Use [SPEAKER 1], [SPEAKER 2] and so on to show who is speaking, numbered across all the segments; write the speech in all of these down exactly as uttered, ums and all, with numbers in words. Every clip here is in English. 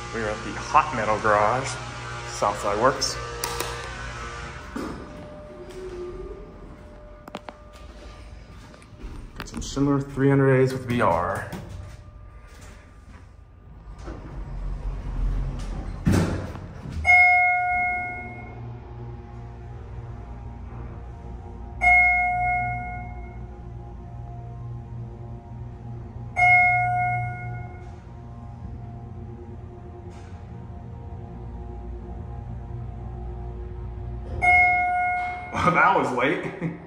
[SPEAKER 1] We're at the hot metal garage, Southside Works. Got some Schindler three hundred A's with V R. Well, that was late.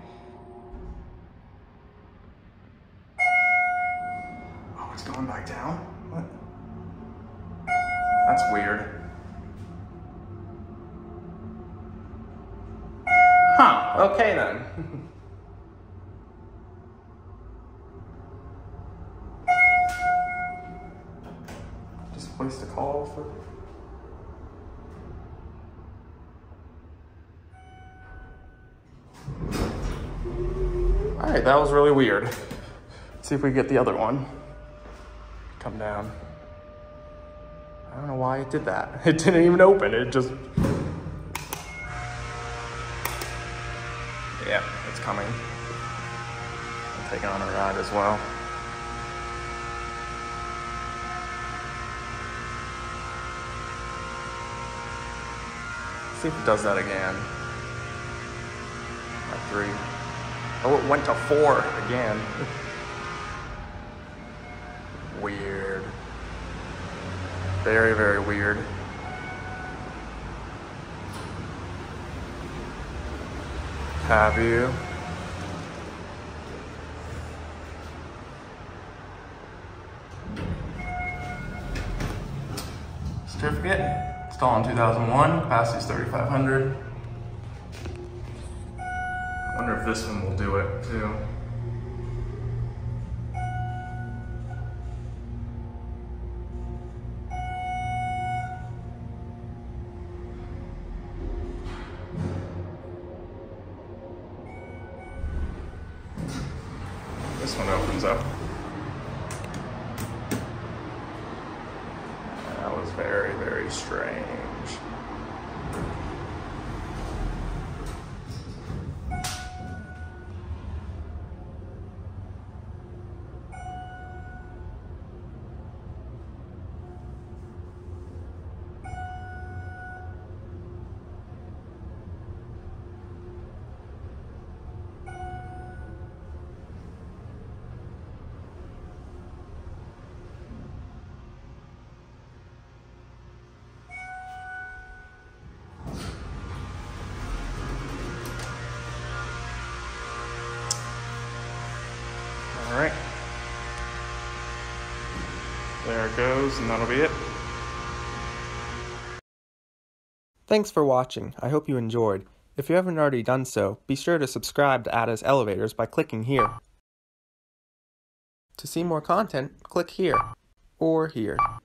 [SPEAKER 1] Oh, it's going back down? What? That's weird. Huh, okay then. Just placed a call for... All right, that was really weird. Let's see if we get the other one. Come down. I don't know why it did that. It didn't even open, it just... Yeah, it's coming. I'm taking on a ride as well. See if it does that again. At three. Oh, it went to four again. Weird. Very, very weird. Have you? Certificate. Installed in two thousand one. Capacity is thirty-five hundred. I wonder if this one will do it too. This one opens up. That was very, very strange. All right, there it goes, and that'll be it.
[SPEAKER 2] Thanks for watching. I hope you enjoyed. If you haven't already done so, be sure to subscribe to Ada's Elevators by clicking here. To see more content, click here, or here.